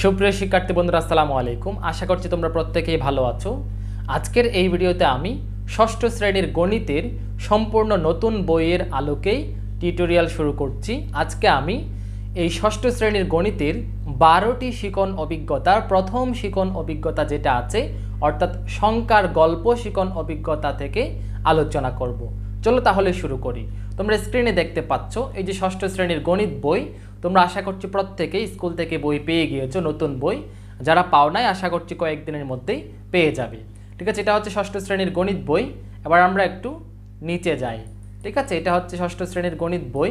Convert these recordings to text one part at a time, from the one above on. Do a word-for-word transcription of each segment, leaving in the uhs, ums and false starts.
সুপ্রিয় শিক্ষার্থী বন্ধুরা আসসালামু আলাইকুম। আশা করছি তোমরা প্রত্যেকেই ভালো আছো। আজকের এই ভিডিওতে আমি ষষ্ঠ শ্রেণীর গণিতের সম্পূর্ণ নতুন বইয়ের আলোকেই টিউটোরিয়াল শুরু করছি। আজকে আমি এই ষষ্ঠ শ্রেণীর গণিতের বারোটি শিখন অভিজ্ঞতার প্রথম শিখন অভিজ্ঞতা যেটা আছে অর্থাৎ সংখ্যার গল্প শিখন অভিজ্ঞতা থেকে আলোচনা করব। চলো তাহলে শুরু করি। তোমরা স্ক্রিনে দেখতে পাচ্ছ এই যে ষষ্ঠ শ্রেণীর গণিত বই। তোমরা আশা করছি প্রত্যেকেই স্কুল থেকে বই পেয়ে গিয়েছো, নতুন বই। যারা পাও নাই আশা করছি কয়েকদিনের মধ্যেই পেয়ে যাবে। ঠিক আছে, এটা হচ্ছে ষষ্ঠ শ্রেণীর গণিত বই। এবার আমরা একটু নিচে যাই। ঠিক আছে, এটা হচ্ছে ষষ্ঠ শ্রেণীর গণিত বই।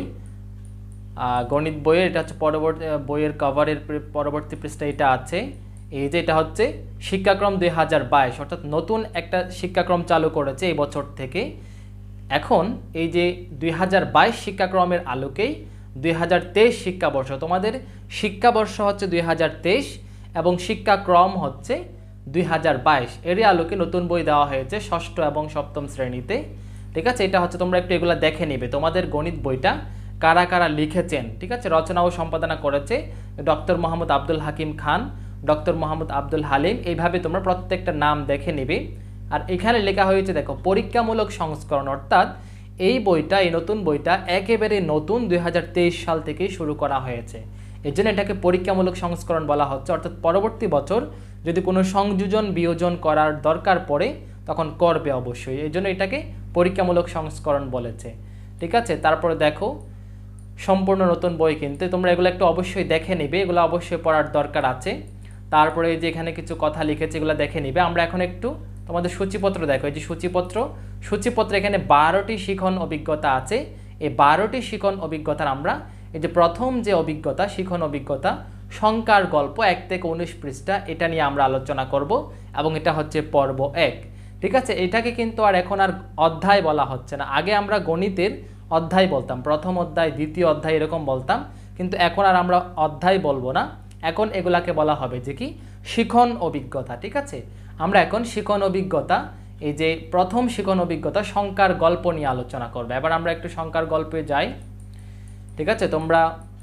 গণিত বইয়ের এটা হচ্ছে পরবর্তী বইয়ের কভারের পরবর্তী পৃষ্ঠা এটা আছে। এই যে এটা হচ্ছে শিক্ষাক্রম দুই হাজার বাইশ, অর্থাৎ নতুন একটা শিক্ষাক্রম চালু করেছে এই বছর থেকে। এখন এই যে দুই হাজার বাইশ শিক্ষাক্রমের আলোকেই দুই হাজার তেইশ শিক্ষাবর্ষ, তোমাদের শিক্ষাবর্ষ হচ্ছে দুই হাজার তেইশ এবং শিক্ষাক্রম হচ্ছে দুই হাজার বাইশ, এরই আলোকে নতুন বই দেওয়া হয়েছে ষষ্ঠ এবং সপ্তম শ্রেণীতে। ঠিক আছে, এটা হচ্ছে তোমরা একটু এগুলো দেখে নিবে তোমাদের গণিত বইটা কারা কারা লিখেছেন। ঠিক আছে, রচনা ও সম্পাদনা করেছে ডক্টর মোহাম্মদ আব্দুল হাকিম খান, ডক্টর মোহাম্মদ আব্দুল হালিম। এইভাবে তোমরা প্রত্যেকটা নাম দেখে নিবে। আর এখানে লেখা হয়েছে দেখো পরীক্ষামূলক সংস্করণ, অর্থাৎ এই বইটা এই নতুন বইটা একেবারে নতুন দুই হাজার তেইশ সাল থেকেই শুরু করা হয়েছে। এই জন্য এটাকে পরীক্ষামূলক সংস্করণ বলা হচ্ছে, অর্থাৎ পরবর্তী বছর যদি কোনো সংযোজন বিয়োজন করার দরকার পড়ে তখন করবে অবশ্যই, এই জন্য এটাকে পরীক্ষামূলক সংস্করণ বলেছে। ঠিক আছে, তারপরে দেখো সম্পূর্ণ নতুন বই কিনতে তোমরা এগুলো একটু অবশ্যই দেখে নিবে, এগুলো অবশ্যই পড়ার দরকার আছে। তারপরে এই যে এখানে কিছু কথা লিখেছে এগুলো দেখে নিবে। আমরা এখন একটু তোমাদের সূচিপত্র দেখো, এই যে সূচিপত্র সূচিপত্র এখানে বারোটি শিখন অভিজ্ঞতা আছে। এই বারোটি শিখন অভিজ্ঞতার আমরা এই যে প্রথম যে অভিজ্ঞতা শিখন অভিজ্ঞতা সংখ্যার গল্প এক থেকে উনিশ পৃষ্ঠা, এটা নিয়ে আমরা আলোচনা করব এবং এটা হচ্ছে পর্ব এক। ঠিক আছে, এটাকে কিন্তু আর এখন আর অধ্যায় বলা হচ্ছে না। আগে আমরা গণিতের অধ্যায় বলতাম, প্রথম অধ্যায় দ্বিতীয় অধ্যায় এরকম বলতাম, কিন্তু এখন আর আমরা অধ্যায় বলবো না। এখন এগুলাকে বলা হবে যে কি শিখন অভিজ্ঞতা। ঠিক আছে, আমরা এখন শিখন অভিজ্ঞতা এই যে প্রথম শিখন অভিজ্ঞতা সংখ্যার গল্প নিয়ে আলোচনা করবে। এবার আমরা একটু সংখ্যার গল্পে যাই। ঠিক আছে, তোমরা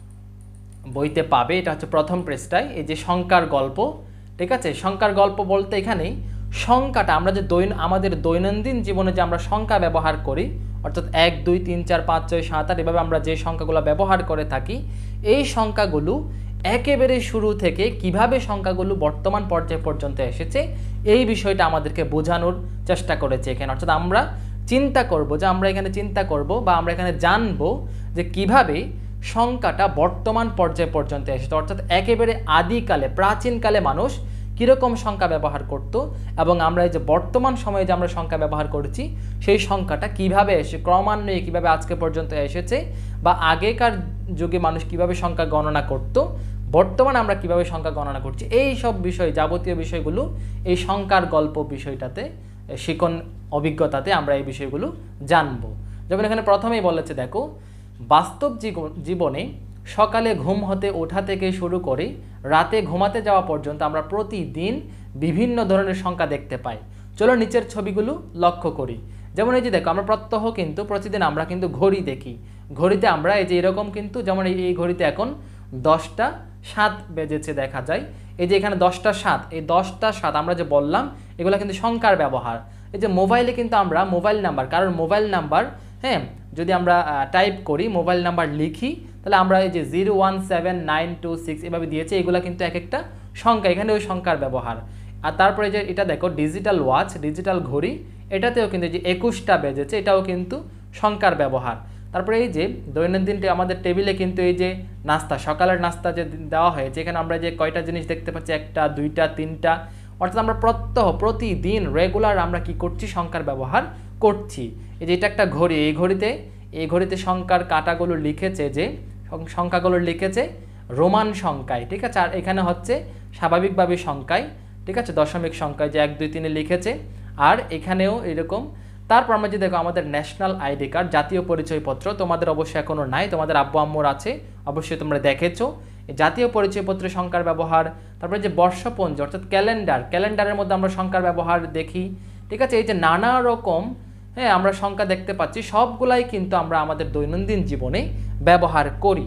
বইতে পাবে, এটা হচ্ছে প্রথম পৃষ্ঠায় এই যে সংখ্যার গল্প। ঠিক আছে, সংখ্যার গল্প বলতে এখানে সংখ্যাটা আমরা যে দৈন আমাদের দৈনন্দিন জীবনে যে আমরা সংখ্যা ব্যবহার করি, অর্থাৎ এক দুই তিন চার পাঁচ ছয় সাত আট এভাবে আমরা যে সংখ্যাগুলো ব্যবহার করে থাকি, এই সংখ্যাগুলো একেবারে শুরু থেকে কিভাবে সংখ্যাগুলো বর্তমান পর্যায় পর্যন্ত এসেছে এই বিষয়টা আমাদেরকে বোঝানোর চেষ্টা করেছে এখানে। অর্থাৎ আমরা চিন্তা করব যে আমরা এখানে চিন্তা করব বা আমরা এখানে জানবো যে কিভাবে সংখ্যাটা বর্তমান পর্যায় পর্যন্ত এসেছে, অর্থাৎ একেবারে আদিকালে প্রাচীনকালে মানুষ কীরকম সংখ্যা ব্যবহার করত এবং আমরা এই যে বর্তমান সময়ে যে আমরা সংখ্যা ব্যবহার করছি সেই সংখ্যাটা কিভাবে এসে ক্রমান্বয়ে কীভাবে আজকে পর্যন্ত এসেছে, বা আগেকার যুগে মানুষ কিভাবে সংখ্যা গণনা করত, বর্তমানে আমরা কিভাবে সংখ্যা গণনা করছি, এই সব বিষয় যাবতীয় বিষয়গুলো এই সংখ্যার গল্প বিষয়টাতে শিখন অভিজ্ঞতাতে আমরা এই বিষয়গুলো জানবো। যেমন এখানে প্রথমেই বলেছে দেখো, বাস্তব জীবনে সকালে ঘুম হতে ওঠা থেকে শুরু করে রাতে ঘুমাতে যাওয়া পর্যন্ত আমরা প্রতিদিন বিভিন্ন ধরনের সংখ্যা দেখতে পাই। চলো নিচের ছবিগুলো লক্ষ্য করি। যেমন এই যে দেখো আমরা প্রত্যহ কিন্তু প্রতিদিন আমরা কিন্তু ঘড়ি দেখি, ঘড়িতে আমরা এই যে এরকম কিন্তু যেমন এই ঘড়িতে এখন দশটা সাত বেজেছে দেখা যায়। এই যে এখানে দশটা সাত, এই দশটা সাত আমরা যে বললাম এগুলো কিন্তু সংখ্যার ব্যবহার। এই যে মোবাইলে কিন্তু আমরা মোবাইল নাম্বার, কারণ মোবাইল নাম্বার হ্যাঁ যদি আমরা টাইপ করি মোবাইল নাম্বার লিখি তাহলে আমরা এই যে zero one seven nine two six এভাবে দিয়েছে, এগুলো কিন্তু এক একটা সংখ্যা, এখানে ওই সংখ্যার ব্যবহার। আর তারপরে যে এটা দেখো ডিজিটাল ওয়াচ, ডিজিটাল ঘড়ি, এটাতেও কিন্তু যে একুশটা বেজেছে এটাও কিন্তু সংখ্যার ব্যবহার। তারপরে এই যে দৈনন্দিন আমাদের টেবিলে কিন্তু এই যে নাস্তা, সকালের নাস্তা যে দেওয়া হয়েছে এখানে আমরা যে কয়টা জিনিস দেখতে পাচ্ছি, একটা দুইটা তিনটা, অর্থাৎ আমরা প্রত্যহ প্রতিদিন রেগুলার আমরা কি করছি সংখ্যার ব্যবহার করছি। এই যে এটা একটা ঘড়ি, এই ঘড়িতে এই ঘড়িতে সংখ্যার কাঁটাগুলো লিখেছে যে সংখ্যাগুলো লিখেছে রোমান সংখ্যায়। ঠিক আছে, আর এখানে হচ্ছে স্বাভাবিকভাবে সংখ্যায়। ঠিক আছে, দশমিক সংখ্যায় যে এক দুই তিনে লিখেছে, আর এখানেও এরকম। তারপর আমরা যে দেখো আমাদের ন্যাশনাল আইডি কার্ড, জাতীয় পরিচয়পত্র, তোমাদের অবশ্যই এখনও নাই, তোমাদের আব্বু আম্মুর আছে অবশ্যই তোমরা দেখেছো। জাতীয় পরিচয়পত্রের সংখ্যার ব্যবহার, তারপরে যে বর্ষপঞ্জি অর্থাৎ ক্যালেন্ডার, ক্যালেন্ডারের মধ্যে আমরা সংখ্যার ব্যবহার দেখি। ঠিক আছে, এই যে নানা রকম হ্যাঁ আমরা সংখ্যা দেখতে পাচ্ছি, সবগুলাই কিন্তু আমরা আমাদের দৈনন্দিন জীবনে ব্যবহার করি।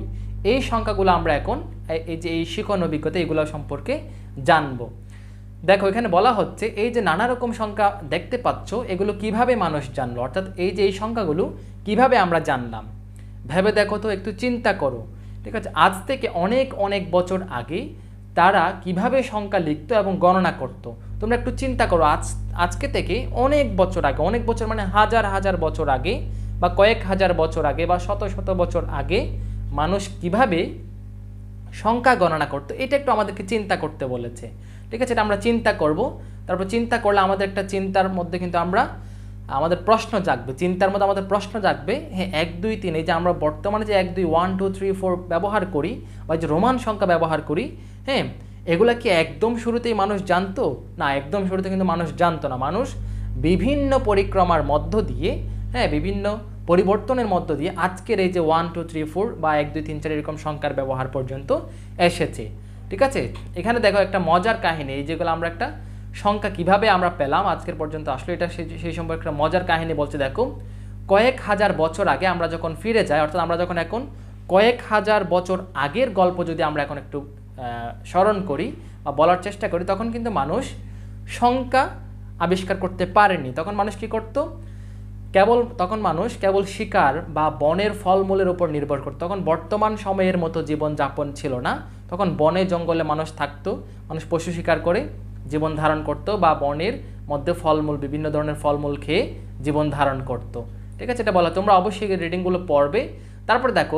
এই সংখ্যাগুলো আমরা এখন এই যে এই শিখন অভিজ্ঞতা এগুলো সম্পর্কে জানবো। দেখো এখানে বলা হচ্ছে এই যে নানা রকম সংখ্যা দেখতে পাচ্ছ এগুলো কিভাবে মানুষ জানলো, অর্থাৎ এই যে এই সংখ্যাগুলো কিভাবে আমরা জানলাম ভেবে দেখো তো, একটু চিন্তা করো। ঠিক আছে, আজ থেকে অনেক অনেক বছর আগে তারা কিভাবে সংখ্যা লিখতো এবং গণনা করতো। তোমরা একটু চিন্তা করো, আজ আজকে থেকে অনেক বছর আগে, অনেক বছর মানে হাজার হাজার বছর আগে বা কয়েক হাজার বছর আগে বা শত শত বছর আগে মানুষ কিভাবে সংখ্যা গণনা করতো, এটা একটু আমাদেরকে চিন্তা করতে বলেছে। ঠিক আছে, এটা আমরা চিন্তা করব। তারপর চিন্তা করলে আমাদের একটা চিন্তার মধ্যে কিন্তু আমরা আমাদের প্রশ্ন জাগবে, চিন্তার মধ্যে আমাদের প্রশ্ন জাগবে। হ্যাঁ, এক দুই তিন এই যে আমরা বর্তমানে যে এক দুই ওয়ান টু থ্রি ফোর ব্যবহার করি বা যে রোমান সংখ্যা ব্যবহার করি, হ্যাঁ এগুলা কি একদম শুরুতেই মানুষ জানতো? না, একদম শুরুতে কিন্তু মানুষ জানতো না। মানুষ বিভিন্ন পরিক্রমার মধ্য দিয়ে, হ্যাঁ বিভিন্ন পরিবর্তনের মধ্য দিয়ে আজকের এই যে ওয়ান টু থ্রি ফোর বা এক দুই তিন চার এরকম সংখ্যার ব্যবহার পর্যন্ত এসেছে। ঠিক আছে, এখানে দেখো একটা মজার কাহিনী, এই যেগুলো আমরা একটা সংখ্যা কিভাবে আমরা পেলাম আজকের পর্যন্ত আসলে এটা সেই সম্পর্কে একটা মজার কাহিনী বলছে। দেখো কয়েক হাজার বছর আগে আমরা যখন ফিরে যাই, অর্থাৎ আমরা যখন এখন কয়েক হাজার বছর আগের গল্প যদি আমরা এখন একটু স্মরণ করি বা বলার চেষ্টা করি, তখন কিন্তু মানুষ সংখ্যা আবিষ্কার করতে পারেনি। তখন মানুষ কি করতো? কেবল তখন মানুষ কেবল শিকার বা বনের ফলমূলের উপর নির্ভর করত। তখন বর্তমান সময়ের মতো জীবনযাপন ছিল না। তখন বনে জঙ্গলে মানুষ থাকতো, মানুষ পশু শিকার করে জীবন ধারণ করত বা বনের মধ্যে ফলমূল বিভিন্ন ধরনের ফলমূল খেয়ে জীবন ধারণ করত। ঠিক আছে, এটা বলা, তোমরা অবশ্যই রিডিংগুলো পড়বে। তারপর দেখো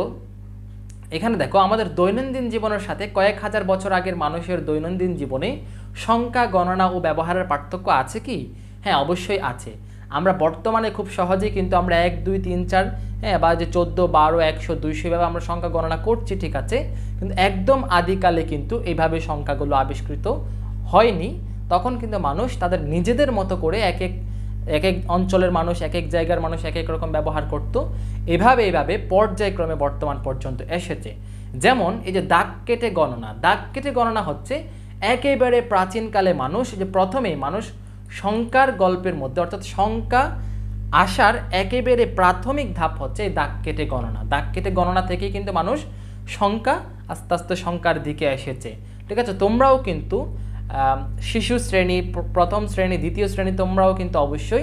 এখানে দেখো আমাদের দৈনন্দিন জীবনের সাথে কয়েক হাজার বছর আগের মানুষের দৈনন্দিন জীবনে সংখ্যা গণনা ও ব্যবহারের পার্থক্য আছে কি? হ্যাঁ, অবশ্যই আছে। আমরা বর্তমানে খুব সহজেই কিন্তু আমরা এক দুই তিন চার হ্যাঁ বা যে চোদ্দো বারো একশো দুইশো এভাবে আমরা সংখ্যা গণনা করছি, ঠিক আছে, কিন্তু একদম আদিকালে কিন্তু এইভাবে সংখ্যাগুলো আবিষ্কৃত হয়নি। তখন কিন্তু মানুষ তাদের নিজেদের মতো করে এক এক এক এক অঞ্চলের মানুষ এক এক জায়গার মানুষ এক এক রকম ব্যবহার করত। এভাবে এইভাবে পর্যায়ক্রমে বর্তমান পর্যন্ত এসেছে। যেমন এই যে দাগ কেটে গণনা, দাগ কেটে গণনা হচ্ছে একেবারে প্রাচীনকালে মানুষ যে প্রথমেই মানুষ সংখ্যার গল্পের মধ্যে, অর্থাৎ সংখ্যা আসার একেবারে প্রাথমিক ধাপ হচ্ছে এই দাগ কেটে গণনা। দাগ কেটে গণনা থেকেই কিন্তু মানুষ সংখ্যা আস্তে আস্তে সংখ্যার দিকে এসেছে। ঠিক আছে, তোমরাও কিন্তু শিশু শ্রেণী, প্রথম শ্রেণী, দ্বিতীয় শ্রেণী তোমরাও কিন্তু অবশ্যই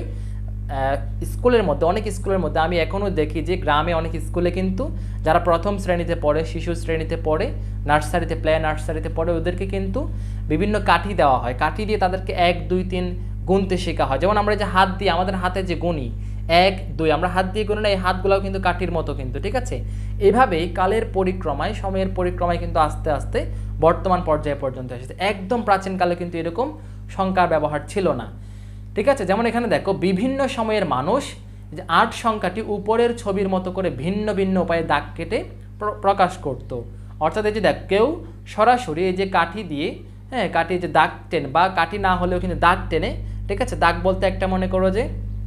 স্কুলের মধ্যে, অনেক স্কুলের মধ্যে আমি এখনও দেখি যে গ্রামে অনেক স্কুলে কিন্তু যারা প্রথম শ্রেণীতে পড়ে, শিশু শ্রেণীতে পড়ে, নার্সারিতে প্লে নার্সারিতে পড়ে, ওদেরকে কিন্তু বিভিন্ন কাঠি দেওয়া হয়। কাঠি দিয়ে তাদেরকে এক দুই তিন গুনতে শেখা হয়। যেমন আমরা যে হাত দিয়ে, আমাদের হাতে যে গুনি এক দুই, আমরা হাত দিয়ে গুনি না, এই হাতগুলোও কিন্তু কাঠির মতো কিন্তু। ঠিক আছে, এভাবেই কালের পরিক্রমায়, সময়ের পরিক্রমায় কিন্তু আস্তে আস্তে বর্তমান পর্যায়ে পর্যন্ত এসেছে। একদম প্রাচীনকালে কিন্তু এরকম সংখ্যার ব্যবহার ছিল না। ঠিক আছে, যেমন এখানে দেখো বিভিন্ন সময়ের মানুষ যে আট সংখ্যাটি উপরের ছবির মতো করে ভিন্ন ভিন্ন উপায়ে দাগ কেটে প্রকাশ করত। অর্থাৎ এই যে দেখ, কেউ সরাসরি এই যে কাঠি দিয়ে, হ্যাঁ কাঠি যে দাগ টেনে বা কাঠি না হলেও কিন্তু দাগ টেনে, ঠিক আছে, দাগ বলতে একটা মনে করো যে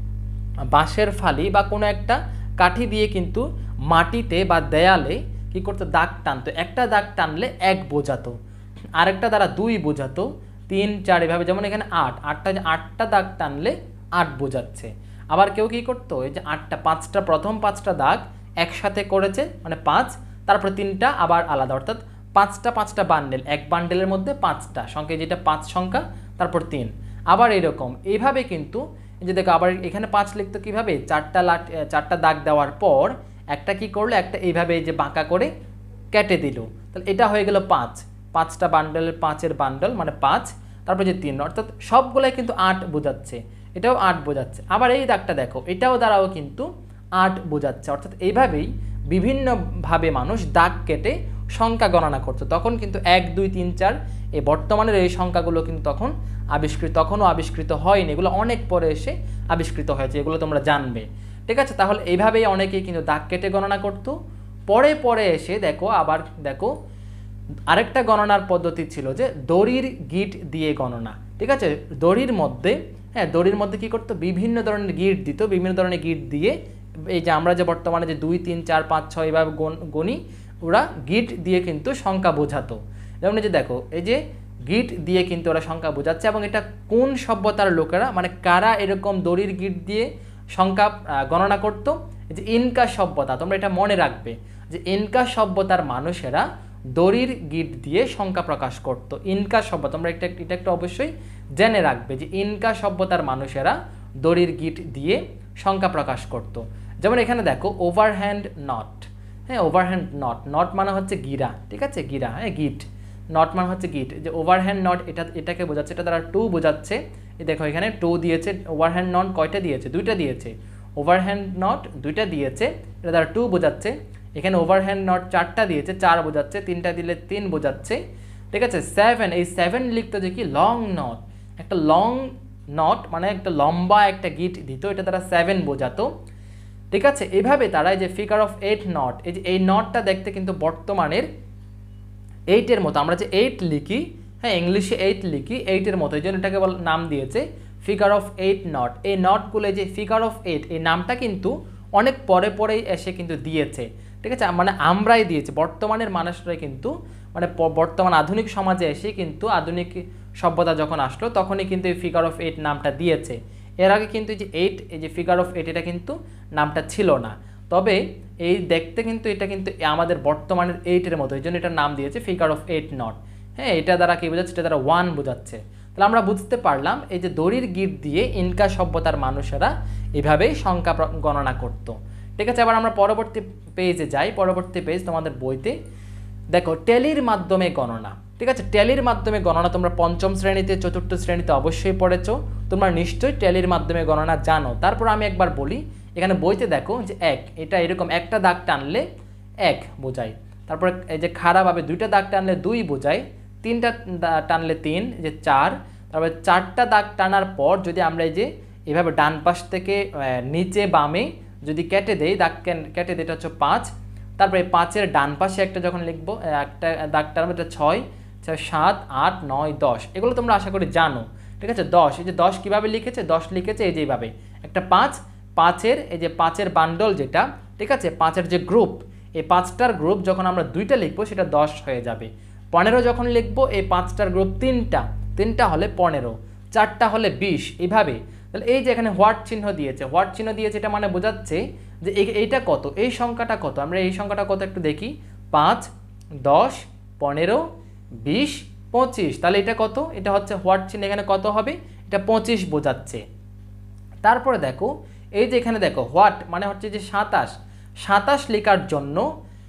বাঁশের ফালি বা কোনো একটা কাঠি দিয়ে কিন্তু মাটিতে বা দেয়ালে কি করতো? দাগ টানতো। একটা দাগ টানলে এক বোঝাতো, আরেকটা দ্বারা দুই বোঝাতো, তিন চার এভাবে। যেমন এখানে আট, আটটা যে আটটা দাগ টানলে আট বোঝাচ্ছে। আবার কেউ কী করতো? এই যে আটটা পাঁচটা, প্রথম পাঁচটা দাগ একসাথে করেছে মানে পাঁচ, তারপর তিনটা আবার আলাদা, অর্থাৎ পাঁচটা পাঁচটা বান্ডেল, এক বান্ডেলের মধ্যে পাঁচটা সংখ্যা, যেটা পাঁচ সংখ্যা, তারপর তিন, আবার এরকম। এইভাবে কিন্তু এই যে দেখো আবার এখানে পাঁচ লিখতো কীভাবে? চারটা লাট চারটা দাগ দেওয়ার পর একটা কি করলো? একটা এইভাবে এই যে বাঁকা করে কেটে দিল। তাহলে এটা হয়ে গেল পাঁচ, পাঁচটা বান্ডেলের পাঁচের বান্ডেল মানে পাঁচ, তারপর যে তিন, অর্থাৎ সবগুলাই কিন্তু আট বোঝাচ্ছে, এটাও আট বোঝাচ্ছে। আবার এই দাগটা দেখো, এটাও দ্বারাও কিন্তু আট বোঝাচ্ছে। অর্থাৎ এইভাবেই বিভিন্নভাবে মানুষ দাগ কেটে সংখ্যা গণনা করতো। তখন কিন্তু এক দুই তিন চার এই বর্তমানের এই সংখ্যাগুলো কিন্তু তখন আবিষ্কৃত, তখনও আবিষ্কৃত হয়নি, এগুলো অনেক পরে এসে আবিষ্কৃত হয়েছে, এগুলো তোমরা জানবে। ঠিক আছে, তাহলে এইভাবেই অনেকেই কিন্তু দাগ কেটে গণনা করতো। পরে পরে এসে দেখো আবার দেখো আরেকটা গণনার পদ্ধতি ছিল যে দড়ির গিট দিয়ে গণনা। ঠিক আছে, দড়ির মধ্যে, হ্যাঁ দড়ির মধ্যে কী করতো? বিভিন্ন ধরনের গিট দিত, বিভিন্ন ধরনের গিট দিয়ে এই যে আমরা যে বর্তমানে যে দুই তিন চার পাঁচ ছয় এভাবে গণি, ওরা গিট দিয়ে কিন্তু সংখ্যা বোঝাতো। যেমন এই যে দেখো, এই যে গিট দিয়ে কিন্তু ওরা সংখ্যা বোঝাচ্ছে। এবং এটা কোন সভ্যতার লোকেরা, মানে কারা এরকম দড়ির গিট দিয়ে সংখ্যা গণনা করতো? এই যে ইনকা সভ্যতা, তোমরা এটা মনে রাখবে। যে ইনকা সভ্যতার মানুষেরা দড়ির গিট দিয়ে সংখ্যা প্রকাশ করত। ইনকা সভ্যতা তোমরা এটা এটা একটু অবশ্যই জেনে রাখবে যে ইনকা সভ্যতার মানুষেরা দড়ির গিট দিয়ে সংখ্যা প্রকাশ করত। যেমন এখানে দেখো ওভারহ্যান্ড নট, হ্যাঁ ওভারহ্যান্ড নট, নট মানে হচ্ছে গিরা, ঠিক আছে গিরা, হ্যাঁ গিট, নট মানে হচ্ছে গিট। যে ওভারহ্যান্ড নট এটা এটাকে বোঝাচ্ছে, এটা দ্বারা টু বোঝাচ্ছে। এই দেখো এখানে টু দিয়েছে, ওভারহ্যান্ড নট কয়টা দিয়েছে, দুইটা দিয়েছে, ওভারহ্যান্ড নট দুইটা দিয়েছে, এটা দ্বারা টু বোঝাচ্ছে। এখানে ওভারহ্যান্ড নট চারটা দিয়েছে, চার বোঝাচ্ছে, তিনটা দিলে তিন বোঝাচ্ছে, ঠিক আছে। সেভেন, এই সেভেন লিখতো যে কি লং নট, একটা লং নট মানে একটা লম্বা একটা গিট দিত, এটা তারা সেভেন বোঝাতো, ঠিক আছে। এইভাবে তারা এই যে ফিগার অফ এইট নট, এই যে এই নটটা দেখতে কিন্তু বর্তমানের এইটের মতো, আমরা যে এইট লিখি, হ্যাঁ ইংলিশে এইট লিখি, এইটের মতো, এই জন্য এটাকে নাম দিয়েছে ফিগার অফ এইট নট। এই নটগুলো যে ফিগার অফ এইট, এই নামটা কিন্তু অনেক পরে পরেই এসে কিন্তু দিয়েছে, ঠিক আছে, মানে আমরাই দিয়েছি, বর্তমানের মানুষরাই কিন্তু মানে বর্তমান আধুনিক সমাজে এসে কিন্তু আধুনিক সভ্যতা যখন আসলো তখনই কিন্তু এই ফিগার অফ এইট নামটা দিয়েছে। এর আগে কিন্তু এই যে এইট, এই যে ফিগার অফ এইট, এটা কিন্তু নামটা ছিল না। তবে এই দেখতে কিন্তু এটা কিন্তু আমাদের বর্তমানের এইটের মতো, এই জন্য এটার নাম দিয়েছে ফিগার অফ এইট নট। হ্যাঁ এটা দ্বারা কী বোঝাচ্ছে, এটা দ্বারা ওয়ান বোঝাচ্ছে। তাহলে আমরা বুঝতে পারলাম এই যে দড়ির গিট দিয়ে ইনকা সভ্যতার মানুষেরা এভাবেই সংখ্যা গণনা করত, ঠিক আছে। আবার আমরা পরবর্তী পেজে যাই, পরবর্তী পেজ তোমাদের বইতে দেখো ট্যালির মাধ্যমে গণনা, ঠিক আছে। ট্যালির মাধ্যমে গণনা তোমরা পঞ্চম শ্রেণীতে চতুর্থ শ্রেণীতে অবশ্যই পড়েছো, তোমরা নিশ্চয়ই ট্যালির মাধ্যমে গণনা জানো। তারপর আমি একবার বলি, এখানে বইতে দেখো যে এক, এটা এরকম একটা দাগ টানলে এক বোঝায়, তারপর এই যে খারাপভাবে দুইটা দাগ টানলে দুই বোঝায়, তিনটা টানলে তিন, যে চার, তারপরে চারটা দাগ টানার পর যদি আমরা এই যে এভাবে ডান পাশ থেকে নিচে বামে যদি কেটে দেই, দাগ কেটে দিই, এটা হচ্ছে পাঁচ। তারপরে পাঁচের ডান পাশে একটা যখন লিখবো, একটা দাগ টানবো, এটা ছয়, সাত, আট, নয়, দশ, এগুলো তোমরা আশা করি জানো, ঠিক আছে। দশ, এই যে দশ কীভাবে লিখেছে, দশ লিখেছে এই যে এইভাবে একটা পাঁচ, পাঁচের এই যে পাঁচের বান্ডল যেটা, ঠিক আছে, পাঁচের যে গ্রুপ, এই পাঁচটার গ্রুপ যখন আমরা দুইটা লিখবো সেটা দশ হয়ে যাবে। পনেরো যখন লিখবো, এই পাঁচটার গ্রুপ তিনটা, তিনটা হলে পনেরো, চারটা হলে বিশ, এইভাবে। তাহলে এই যে এখানে হোয়াট চিহ্ন দিয়েছে, হোয়াট চিহ্ন দিয়েছে, এটা মানে বোঝাচ্ছে যে এইটা কত, এই সংখ্যাটা কত, আমরা এই সংখ্যাটা কত একটু দেখি, পাঁচ, দশ, পনেরো, বিশ, পঁচিশ, তাহলে এটা কত, এটা হচ্ছে হোয়াট চিহ্ন, এখানে কত হবে, এটা পঁচিশ বোঝাচ্ছে। তারপরে দেখো এই যে এখানে দেখো হোয়াট মানে হচ্ছে যে সাতাশ, সাতাশ লেখার জন্য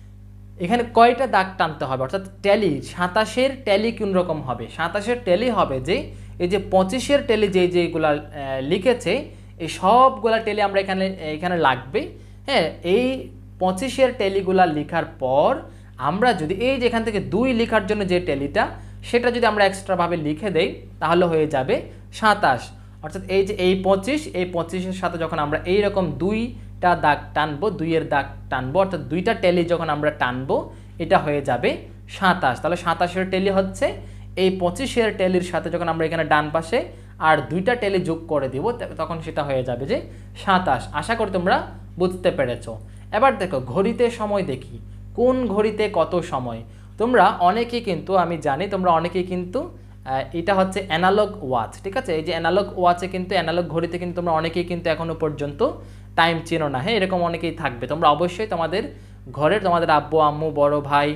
এখানে কয়টা দাগ টানতে হবে, অর্থাৎ ট্যালি, সাতাশের ট্যালি কোন রকম হবে, সাতাশের ট্যালি হবে যে এই যে পঁচিশের ট্যালি যে যেগুলা লিখেছে এই সবগুলা ট্যালি আমরা এখানে এখানে লাগবে, হ্যাঁ। এই পঁচিশের ট্যালিগুলা লেখার পর আমরা যদি এই যে এখান থেকে দুই লেখার জন্য যে ট্যালিটা, সেটা যদি আমরা এক্সট্রাভাবে লিখে দেই তাহলে হয়ে যাবে সাতাশ। অর্থাৎ এই যে এই পঁচিশ, এই পঁচিশের সাথে যখন আমরা এইরকম দুইটা দাগ টানবো, দুইয়ের দাগ টানবো, অর্থাৎ দুইটা ট্যালি যখন আমরা টানবো এটা হয়ে যাবে সাতাশ। তাহলে সাতাশের ট্যালি হচ্ছে এই পঁচিশের ট্যালির সাথে যখন আমরা এখানে ডান পাশে আর দুইটা ট্যালি যোগ করে দিব তখন সেটা হয়ে যাবে যে সাতাশ। আশা করি তোমরা বুঝতে পেরেছো। এবার দেখো ঘড়িতে সময় দেখি, কোন ঘড়িতে কত সময়। তোমরা অনেকেই কিন্তু, আমি জানি তোমরা অনেকেই কিন্তু এটা হচ্ছে অ্যানালগ ওয়াচ, ঠিক আছে। এই যে অ্যানালগ ওয়াচে কিন্তু, অ্যানালগ ঘড়িতে কিন্তু তোমরা অনেকেই কিন্তু এখনো পর্যন্ত টাইম চেনো না, হ্যাঁ এরকম অনেকেই থাকবে। তোমরা অবশ্যই তোমাদের ঘরের তোমাদের আব্বু আম্মু, বড় ভাই,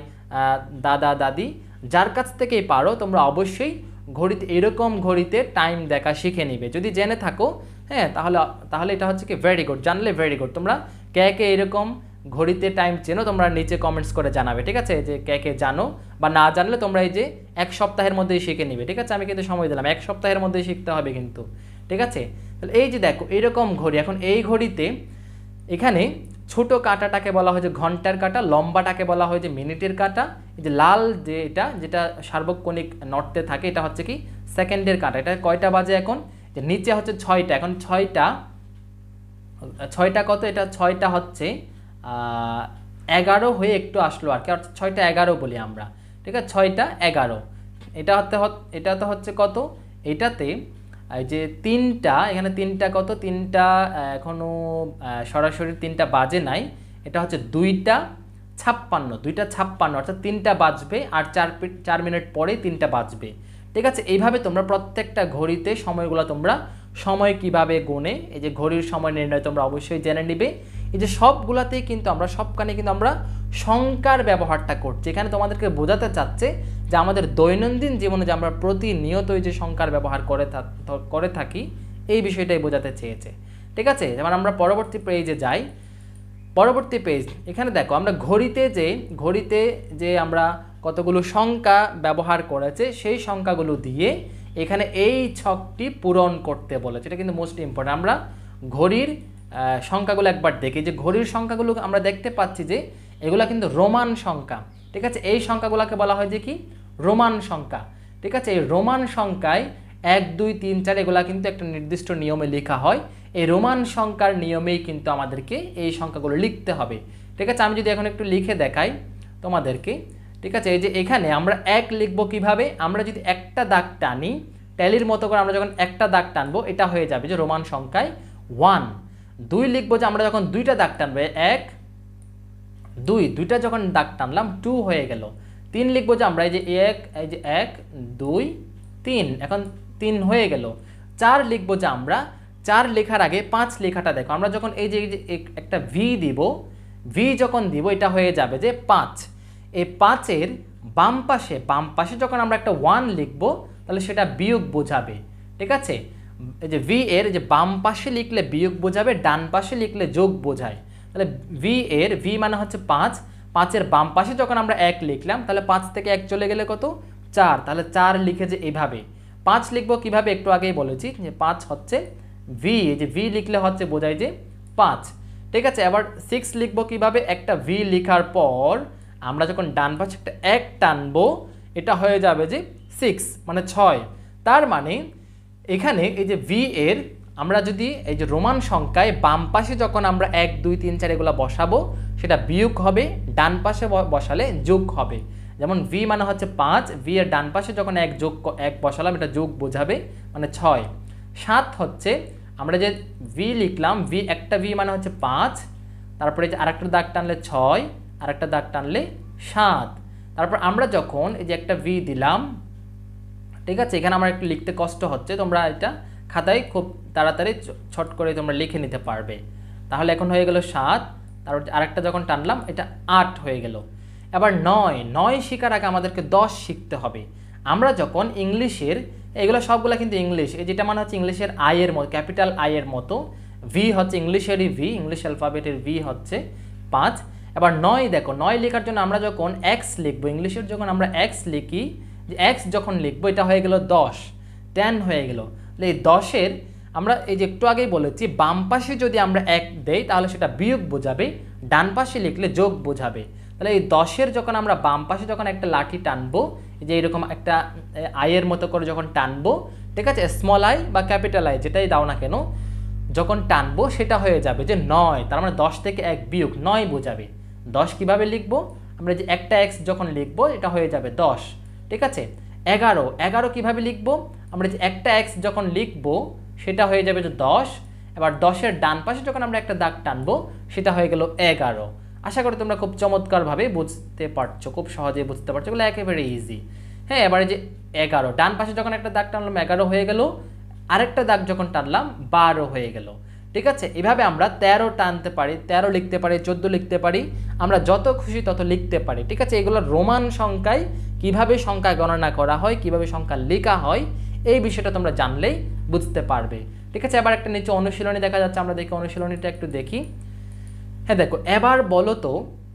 দাদা দাদি, যার কাছ থেকেই পারো তোমরা অবশ্যই ঘড়িতে এরকম ঘড়িতে টাইম দেখা শিখে নিবে। যদি জেনে থাকো, হ্যাঁ তাহলে তাহলে এটা হচ্ছে কি ভেরি গুড, জানলে ভেরি গুড। তোমরা কে কে এরকম ঘড়িতে টাইম চেনো তোমরা নিচে কমেন্টস করে জানাবে, ঠিক আছে। যে কে কে জানো, বা না জানলে তোমরা এই যে এক সপ্তাহের মধ্যেই শিখে নিবে, ঠিক আছে। আমি কিন্তু সময় দিলাম, এক সপ্তাহের মধ্যেই শিখতে হবে কিন্তু, ঠিক আছে। তাহলে এই যে দেখো এরকম ঘড়ি, এখন এই ঘড়িতে এখানে ছোট কাঁটাটাকে বলা হয় যে ঘন্টার কাঁটা, লম্বাটাকে বলা হয় যে মিনিটের কাঁটা, এই যে লাল যে এটা যেটা সার্বক্ষণিক নর্তে থাকে এটা হচ্ছে কি সেকেন্ডের কাঁটা। এটা কয়টা বাজে এখন, যে নিচে হচ্ছে ছয়টা, এখন ছয়টা, ছয়টা কত, এটা ছয়টা হচ্ছে এগারো হয়ে একটু আসলো আর কি, অর্থাৎ ছয়টা এগারো বলি আমরা, ঠিক আছে, ছয়টা এগারো। এটা হতে এটা তো হচ্ছে কত, এটাতে এই যে তিনটা, এখানে তিনটা কত, তিনটা এখনও সরাসরি তিনটা বাজে নাই, এটা হচ্ছে দুইটা ছাপ্পান্ন, দুইটা ছাপ্পান্ন, অর্থাৎ তিনটা বাজবে আর চার চার মিনিট পরেই তিনটা বাজবে, ঠিক আছে। এইভাবে তোমরা প্রত্যেকটা ঘড়িতে সময়গুলো তোমরা সময় কিভাবে গুনে, এই যে ঘড়ির সময় নির্ণয় তোমরা অবশ্যই জেনে নিবে। এই যে সবগুলাতেই কিন্তু আমরা সবখানে কিন্তু আমরা সংখ্যার ব্যবহারটা করছি। এখানে তোমাদেরকে বোঝাতে চাচ্ছে যে আমাদের দৈনন্দিন জীবনে যে আমরা প্রতিনিয়ত এই যে সংখ্যার ব্যবহার করে করে থাকি এই বিষয়টাই বোঝাতে চেয়েছে। ঠিক আছে, যেমন আমরা পরবর্তী পেজে যাই। পরবর্তী পেজ এখানে দেখো আমরা ঘড়িতে যে ঘড়িতে যে আমরা কতগুলো সংখ্যা ব্যবহার করেছে সেই সংখ্যাগুলো দিয়ে এখানে এই ছকটি পূরণ করতে বলেছে। এটা কিন্তু মোস্ট ইম্পর্টেন্ট। আমরা ঘড়ির সংখ্যাগুলো একবার দেখি যে ঘড়ির সংখ্যাগুলো আমরা দেখতে পাচ্ছি যে এগুলা কিন্তু রোমান সংখ্যা। ঠিক আছে, এই সংখ্যাগুলোকে বলা হয় যে কি রোমান সংখ্যা। ঠিক আছে, এই রোমান সংখ্যায় এক দুই তিন চার এগুলা কিন্তু একটা নির্দিষ্ট নিয়মে লেখা হয়। এই রোমান সংখ্যার নিয়মেই কিন্তু আমাদেরকে এই সংখ্যাগুলো লিখতে হবে। ঠিক আছে, আমি যদি এখন একটু লিখে দেখাই তোমাদেরকে। ঠিক আছে, এই যে এখানে আমরা এক লিখবো কিভাবে, আমরা যদি একটা দাগ টানি ট্যালির মতো করে আমরা যখন একটা দাগ টানবো এটা হয়ে যাবে যে রোমান সংখ্যায় ওয়ান। দুই লিখবো যে আমরা যখন দুইটা দাগ টানবো এক দুই দুইটা যখন দাগ টানলাম টু হয়ে গেল। তিন লিখবো যে আমরা এই যে এক এই যে এক দুই তিন এখন তিন হয়ে গেল। চার লিখবো যে আমরা চার লেখার আগে পাঁচ লেখাটা দেখো, আমরা যখন এই যে একটা ভি দিব ভি যখন দিব এটা হয়ে যাবে যে পাঁচ। এই পাঁচের বাম পাশে বাম পাশে যখন আমরা একটা ওয়ান লিখবো তাহলে সেটা বিয়োগ বোঝাবে। ঠিক আছে, এই যে ভি এর যে বাম পাশে লিখলে বিয়োগ বোঝাবে, ডান পাশে লিখলে যোগ বোঝায়। তাহলে ভি এর ভি মানে হচ্ছে পাঁচ, পাঁচের বাম পাশে যখন আমরা এক লিখলাম তাহলে পাঁচ থেকে এক চলে গেলে কত চার, তাহলে চার লিখে যে এইভাবে। পাঁচ লিখবো কিভাবে একটু আগেই বলেছি যে পাঁচ হচ্ছে ভি, এই যে ভি লিখলে হচ্ছে বোঝায় যে পাঁচ। ঠিক আছে, এবার সিক্স লিখবো কিভাবে, একটা ভি লিখার পর আমরা যখন ডান পাশে একটা এক টানবো এটা হয়ে যাবে যে সিক্স মানে ছয়। তার মানে এখানে এই যে ভি এর আমরা যদি এই যে রোমান সংখ্যায় বাম পাশে যখন আমরা এক দুই তিন চার এগুলো বসাবো সেটা বিয়োগ হবে, ডান পাশে বসালে যোগ হবে। যেমন ভি মানে হচ্ছে পাঁচ, ভি এর ডান পাশে যখন এক যোগ এক বসালাম এটা যোগ বোঝাবে মানে ছয়। সাত হচ্ছে আমরা যে ভি লিখলাম ভি একটা ভি মানে হচ্ছে পাঁচ, তারপরে যে আরেকটা দাগ টানলে ছয়, আরেকটা দাগ টানলে সাত। তারপর আমরা যখন এই যে একটা ভি দিলাম, ঠিক আছে, এখানে আমার একটু লিখতে কষ্ট হচ্ছে, তোমরা এটা খাতায় খুব তাড়াতাড়ি ছট করে তোমরা লিখে নিতে পারবে। তাহলে এখন হয়ে গেল সাত, তারপর আরেকটা যখন টানলাম এটা আট হয়ে গেল। এবার নয়, নয় শেখার আগে আমাদেরকে দশ শিখতে হবে। আমরা যখন ইংলিশের এগুলো সবগুলো কিন্তু ইংলিশ, এই যেটা মানে হচ্ছে ইংলিশের আইয়ের মতো ক্যাপিটাল আইয়ের মতো, ভি হচ্ছে ইংলিশেরই ভি, ইংলিশ অ্যালফাবেটের ভি হচ্ছে পাঁচ। এবার নয় দেখো, নয় লেখার জন্য আমরা যখন এক্স লিখবো, ইংলিশের যখন আমরা এক্স লিখি যে এক্স যখন লিখবো এটা হয়ে গেল দশ, টেন হয়ে গেল। এই দশের আমরা এই যে একটু আগেই বলেছি বাম পাশে যদি আমরা এক দেই তাহলে সেটা বিয়োগ বোঝাবে, ডান পাশে লিখলে যোগ বোঝাবে। তাহলে এই দশের যখন আমরা বাম পাশে যখন একটা লাঠি টানবো, যে এরকম একটা আইয়ের মতো করে যখন টানবো, ঠিক আছে, স্মল আই বা ক্যাপিটাল আই যেটাই দাও না কেন, যখন টানবো সেটা হয়ে যাবে যে নয়। তার মানে দশ থেকে এক বিয়োগ নয় বোঝাবে। দশ কিভাবে লিখবো, আমরা যে একটা এক্স যখন লিখবো এটা হয়ে যাবে দশ। ঠিক আছে, এগারো, এগারো কিভাবে লিখবো, আমরা যে একটা এক্স যখন লিখবো সেটা হয়ে যাবে যে দশ। এবার দশের ডান পাশে যখন আমরা একটা দাগ টানবো সেটা হয়ে গেল এগারো। আশা করি তোমরা খুব চমৎকারভাবে বুঝতে পারছো, খুব সহজেই বুঝতে পারছো, এগুলো একেবারে ইজি। হ্যাঁ, এবারে যে এগারো, ডান পাশে যখন একটা দাগ টানলাম এগারো হয়ে গেল, আরেকটা দাগ যখন টানলাম বারো হয়ে গেল। ঠিক আছে, এভাবে আমরা তেরো টানতে পারি, তেরো লিখতে পারি, চোদ্দো লিখতে পারি, আমরা যত খুশি তত লিখতে পারি। ঠিক আছে, এগুলো রোমান সংখ্যায় কিভাবে সংখ্যা গণনা করা হয়, কিভাবে সংখ্যা লেখা হয় এই বিষয়টা তোমরা জানলেই বুঝতে পারবে। ঠিক আছে, এবার একটা নিচে অনুশীলনী দেখা যাচ্ছে, আমরা দেখি অনুশীলনীটা একটু দেখি। হ্যাঁ দেখো, এবার বলো তো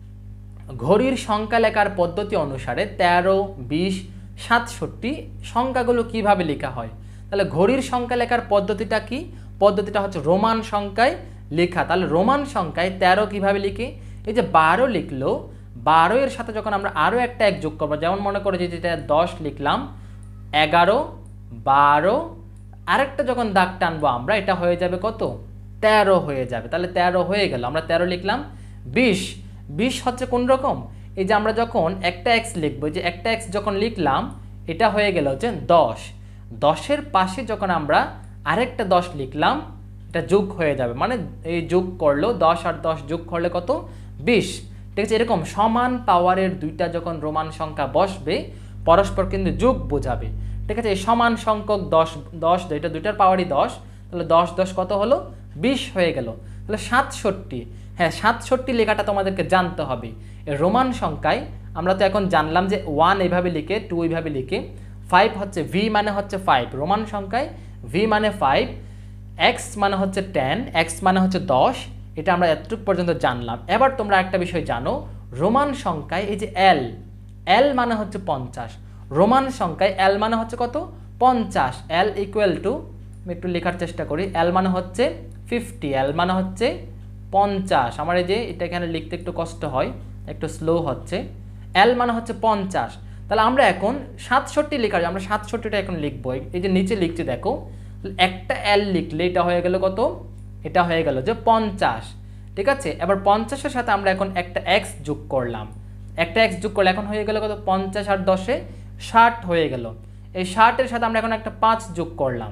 ঘড়ির সংখ্যা লেখার পদ্ধতি অনুসারে তেরো, বিশ, সাতষট্টি সংখ্যাগুলো কিভাবে লেখা হয়। তাহলে ঘড়ির সংখ্যা লেখার পদ্ধতিটা কি, পদ্ধতিটা হচ্ছে রোমান সংখ্যায় লেখা। তাহলে রোমান সংখ্যায় তেরো কিভাবে লিখি, এই যে বারো লিখলো, বারো এর সাথে যখন আমরা আরও একটা এক যোগ করবো, যেমন মনে করো যে যেটা দশ লিখলাম, এগারো, বারো, আরেকটা যখন দাগ টানবো আমরা এটা হয়ে যাবে কত, তেরো হয়ে যাবে। তাহলে তেরো হয়ে গেল, আমরা তেরো লিখলাম। বিশ, বিশ হচ্ছে কোন রকম, এই যে আমরা যখন একটা এক্স লিখবো, যে একটা এক্স যখন লিখলাম এটা হয়ে গেল হচ্ছে দশ, দশের পাশে যখন আমরা আরেকটা দশ লিখলাম এটা যোগ হয়ে যাবে, মানে এই যোগ করলো দশ আর দশ যোগ করলে কত, বিশ। ঠিক আছে, এরকম সমান পাওয়ারের দুইটা যখন রোমান সংখ্যা বসবে পরস্পর কিন্তু যোগ বোঝাবে। ঠিক আছে, এই সমান সংখ্যক দশ, দশ এটা দুইটার পাওয়ারই দশ, তাহলে দশ দশ কত হলো, বিশ হয়ে গেল। তাহলে সাতষট্টি, হ্যাঁ, সাতষট্টি লেখাটা তোমাদেরকে জানতে হবে। রোমান সংখ্যায় আমরা তো এখন জানলাম যে ওয়ান এইভাবে লিখে, টু এইভাবে লিখে, ফাইভ হচ্ছে ভি মানে হচ্ছে ফাইভ, রোমান সংখ্যায় ভি মানে ফাইভ, এক্স মানে হচ্ছে টেন, এক্স মানে হচ্ছে দশ, এটা আমরা এতটুকু পর্যন্ত জানলাম। এবার তোমরা একটা বিষয় জানো, রোমান সংখ্যায় এই যে এল, এল মানে হচ্ছে পঞ্চাশ, রোমান সংখ্যায় এল মানে হচ্ছে কত? পঞ্চাশ। এল ইকুয়াল টু, আমি একটু লেখার চেষ্টা করি, এল মানে হচ্ছে ফিফটি, এল মানে হচ্ছে পঞ্চাশ। আমার এই যে এটা এখানে লিখতে একটু কষ্ট হয়, একটু স্লো হচ্ছে। এল মানে হচ্ছে পঞ্চাশ। তাহলে আমরা এখন সাতষট্টি লেখার, আমরা সাতষট্টিটা এখন লিখবো। এই যে নিচে লিখছি দেখো, একটা এল লিখলে এটা হয়ে গেল কত? এটা হয়ে গেল যে পঞ্চাশ। ঠিক আছে, এবার পঞ্চাশের সাথে আমরা এখন একটা এক্স যোগ করলাম, একটা এক্স যোগ করলে এখন হয়ে গেল কত? পঞ্চাশ আর দশে ষাট হয়ে গেল। এই ষাটের সাথে আমরা এখন একটা পাঁচ যোগ করলাম,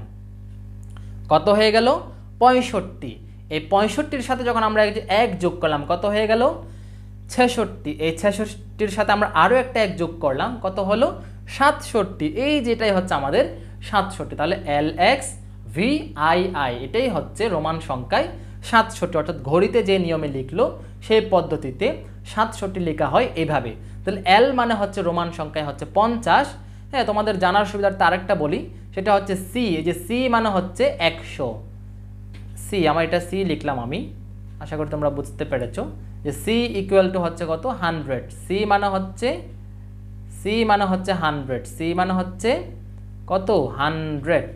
কত হয়ে গেল? পঁয়ষট্টি। এই পঁয়ষট্টির সাথে যখন আমরা এক যোগ করলাম, কত হয়ে গেল? ছেষট্টি। এই ছেষট্টির সাথে আমরা আরও একটা এক যোগ করলাম, কত হলো? সাতষট্টি। এই যেটাই হচ্ছে আমাদের সাতষট্টি। তাহলে L X V I I, এটাই হচ্ছে রোমান সংখ্যায় সাতষট্টি, অর্থাৎ ঘড়িতে যে নিয়মে লিখলো সেই পদ্ধতিতে সাতষট্টি লেখা হয় এইভাবে। তাহলে এল মানে হচ্ছে রোমান সংখ্যায় হচ্ছে পঞ্চাশ। হ্যাঁ, তোমাদের জানার সুবিধার তার একটা বলি, সেটা হচ্ছে সি। এই যে সি মানে হচ্ছে একশো, সি, আমার এটা সি লিখলাম আমি, আশা করি তোমরা বুঝতে পেরেছো যে সি ইকুয়াল টু হচ্ছে কত? হান্ড্রেড। সি মানে হচ্ছে, সি মানে হচ্ছে হান্ড্রেড, সি মানে হচ্ছে কত? হান্ড্রেড,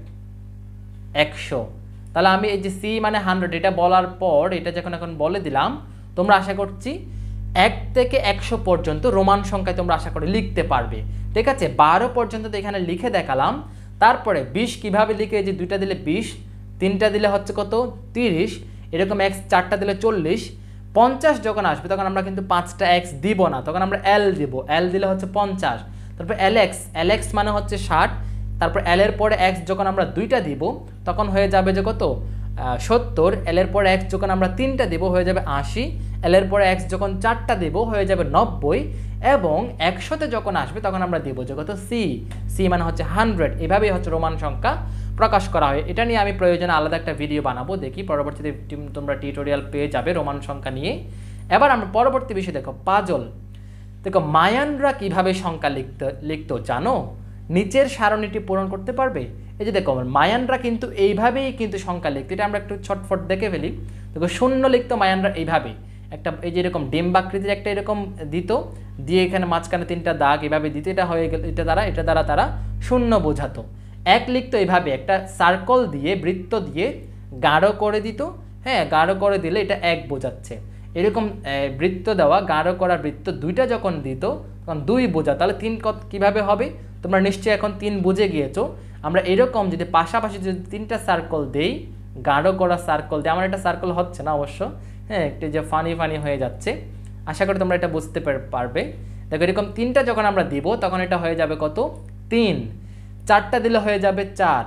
একশো। তাহলে আমি এই যে সি মানে হান্ড্রেড এটা বলার পর এটা যখন এখন বলে দিলাম, তোমরা আশা করছি এক থেকে একশো পর্যন্ত রোমান সংখ্যায় তোমরা আশা করি লিখতে পারবে। ঠিক আছে, বারো পর্যন্ত তো এখানে লিখে দেখালাম। তারপরে বিশ কিভাবে লিখে, এই যে দুইটা দিলে বিশ, তিনটা দিলে হচ্ছে কত? তিরিশ, এরকম এক্স চারটা দিলে চল্লিশ। পঞ্চাশ যখন আসবে তখন আমরা কিন্তু পাঁচটা এক্স দিব না, তখন আমরা এল দিব, এল দিলে হচ্ছে পঞ্চাশ। তারপর এল এক্স, এল এক্স মানে হচ্ছে ষাট। তারপর এল এর পরে এক্স যখন আমরা দুইটা দিব তখন হয়ে যাবে যে কত? সত্তর। এল এর পরে এক্স যখন আমরা তিনটা দিব হয়ে যাবে আশি। এল এর পরে এক্স যখন চারটা দিব হয়ে যাবে নব্বই। এবং একশোতে যখন আসবে তখন আমরা দিব যে কত? সি, সি মানে হচ্ছে হান্ড্রেড। এভাবেই হচ্ছে রোমান সংখ্যা প্রকাশ করা হয়। এটা নিয়ে আমি প্রয়োজনে আলাদা একটা ভিডিও বানাবো, দেখি পরবর্তীতে তোমরা টিউটোরিয়াল পেয়ে যাবে রোমান সংখ্যা নিয়ে। এবার আমরা পরবর্তী বিষয় দেখো, পাজল। দেখো মায়ানরা কিভাবে সংখ্যা লিখতে লিখতো জানো? নিচের সারণীটি পূরণ করতে পারবে। এই যে দেখো মায়ানরা কিন্তু এইভাবেই কিন্তু সংখ্যা লিখতো, এটা আমরা একটু ছটফট দেখে ফেলি। দেখো শূন্য লিখতো মায়ানরা এইভাবে, একটা এই যে এরকম ডিম্বাকৃতির একটা এরকম দিত, দিয়ে এখানে মাঝখানে তিনটা দাগ এভাবে দিত, এটা হয়ে গেল, এটা দ্বারা এটা দ্বারা তারা শূন্য বোঝাতো। এক লিখতো এইভাবে, একটা সার্কল দিয়ে বৃত্ত দিয়ে গাঢ় করে দিত। হ্যাঁ, গাঢ় করে দিলে এটা এক বোঝাচ্ছে। এরকম বৃত্ত দেওয়া গাঢ় করা বৃত্ত দুইটা যখন দিত তখন দুই বোঝা। তাহলে তিন কিভাবে হবে? তোমরা নিশ্চয়ই এখন তিন বুঝে গিয়েছো। আমরা এরকম যদি পাশাপাশি যদি তিনটা সার্কল দেই, গাঢ় করা সার্কল দিই, আমার একটা সার্কল হচ্ছে না অবশ্য, হ্যাঁ একটু যে ফানি ফানি হয়ে যাচ্ছে, আশা করি তোমরা এটা বুঝতে পারবে। দেখো এরকম তিনটা যখন আমরা দিব তখন এটা হয়ে যাবে কত? তিন। চারটা দিলে হয়ে যাবে চার।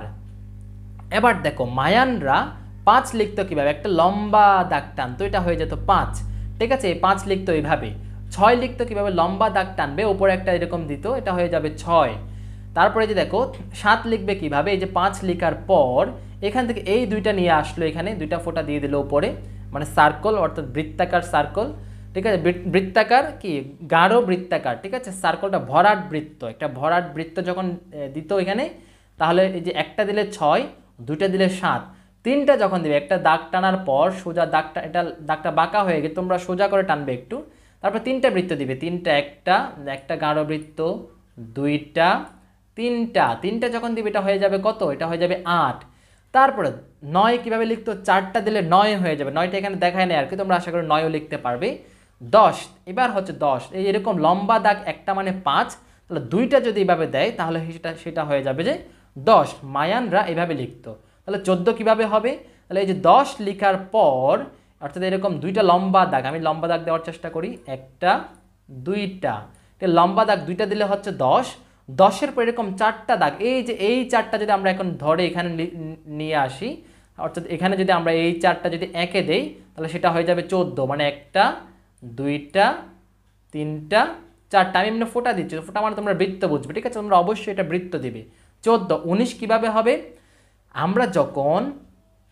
এবার দেখো মায়ানরা পাঁচ লিখতো কিভাবে? একটা লম্বা দাগ টানতো, এটা হয়ে যেত পাঁচ। ঠিক আছে, পাঁচ লিখতো এইভাবে। ছয় লিখতো কিভাবে? লম্বা দাগ টানবে, উপরে একটা এরকম দিত, এটা হয়ে যাবে ছয়। তারপরে যে দেখো সাত লিখবে কিভাবে? এই যে পাঁচ লিখার পর এখান থেকে এই দুইটা নিয়ে আসলো, এখানে দুইটা ফোঁটা দিয়ে দিল উপরে, মানে সার্কল, অর্থাৎ বৃত্তাকার সার্কল। ঠিক আছে, বৃত্তাকার কি গাঢ় বৃত্তাকার। ঠিক আছে, সার্কলটা ভরাট বৃত্ত, একটা ভরাট বৃত্ত যখন দিত এখানে, তাহলে এই যে একটা দিলে ছয়, দুইটা দিলে সাত, তিনটা যখন দিবে একটা দাগ টানার পর সোজা দাগটা, এটা দাগটা বাঁকা হয়ে গেছে, তোমরা সোজা করে টানবে একটু। তারপর তিনটা বৃত্ত দিবে, তিনটা, একটা একটা গাঢ় বৃত্ত, দুইটা, তিনটা, তিনটা যখন দিবে এটা হয়ে যাবে কত? এটা হয়ে যাবে আট। তারপরে নয় কিভাবে লিখতো? চারটা দিলে নয় হয়ে যাবে, নয়টা এখানে দেখায় নেই আর কি, তোমরা আশা করি নয়ও লিখতে পারবে। দশ, এবার হচ্ছে দশ, এই এরকম লম্বা দাগ একটা মানে পাঁচ, তাহলে দুইটা যদি এভাবে দেয় তাহলে সেটা সেটা হয়ে যাবে যে দশ। মায়ানরা এভাবে লিখতো। তাহলে চোদ্দো কিভাবে হবে? তাহলে এই যে দশ লিখার পর, অর্থাৎ এরকম দুইটা লম্বা দাগ, আমি লম্বা দাগ দেওয়ার চেষ্টা করি, একটা, দুইটা, লম্বা দাগ দুইটা দিলে হচ্ছে দশ। দশের পর এরকম চারটা দাগ, এই যে এই চারটা যদি আমরা এখন ধরে এখানে নিয়ে আসি, অর্থাৎ এখানে যদি আমরা এই চারটা যদি এঁকে দেই তাহলে সেটা হয়ে যাবে চোদ্দো, মানে একটা, দুইটা, তিনটা, চারটা। আমি এমনি ফোঁটা দিচ্ছি, ফোঁটা মানে তোমরা বৃত্ত বুঝবে। ঠিক আছে, তোমরা অবশ্যই এটা বৃত্ত দিবে। চোদ্দো। উনিশ কিভাবে হবে? আমরা যখন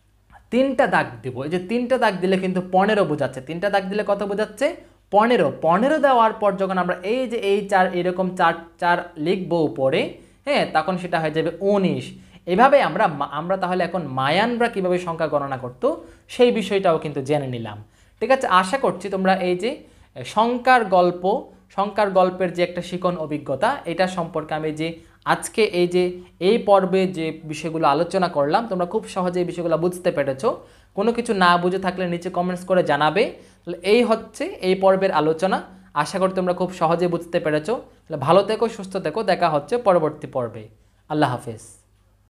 তিনটা দাগ দিব। এই যে তিনটা দাগ দিলে কিন্তু পনেরো বোঝাচ্ছে। তিনটা দাগ দিলে কত বোঝাচ্ছে? পনেরো। পনেরো দেওয়ার পর যখন আমরা এই যে এই চার এরকম চার চার লিখবো উপরে, হ্যাঁ, তখন সেটা হয়ে যাবে উনিশ। এভাবে আমরা আমরা তাহলে এখন মায়ানরা কিভাবে সংখ্যা গণনা করতো সেই বিষয়টাও কিন্তু জেনে নিলাম। ঠিক আছে, আশা করছি তোমরা এই যে সংখ্যার গল্প, সংখ্যার গল্পের যে একটা শিকন অভিজ্ঞতা, এটা সম্পর্কে আমি যে আজকে এই যে এই পর্বে যে বিষয়গুলো আলোচনা করলাম, তোমরা খুব সহজে এই বিষয়গুলো বুঝতে পেরেছো। কোনো কিছু না বুঝে থাকলে নিচে কমেন্টস করে জানাবে। তাহলে এই হচ্ছে এই পর্বের আলোচনা। আশা করি তোমরা খুব সহজে বুঝতে পেরেছো। তাহলে ভালো থেকো, সুস্থ থেকো, দেখা হচ্ছে পরবর্তী পর্বে। আল্লাহ হাফেজ।